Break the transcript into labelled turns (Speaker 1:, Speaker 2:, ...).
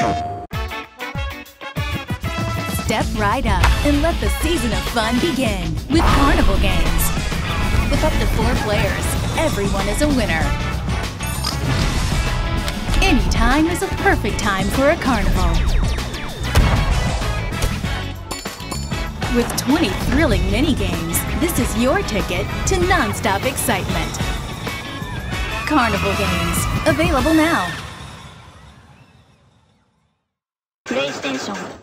Speaker 1: Step right up and let the season of fun begin with Carnival games. With up to 4 players, everyone is a winner. Any time is a perfect time for a carnival. With 20 thrilling mini-games, this is your ticket to non-stop excitement. Carnival games, available now.
Speaker 2: PlayStation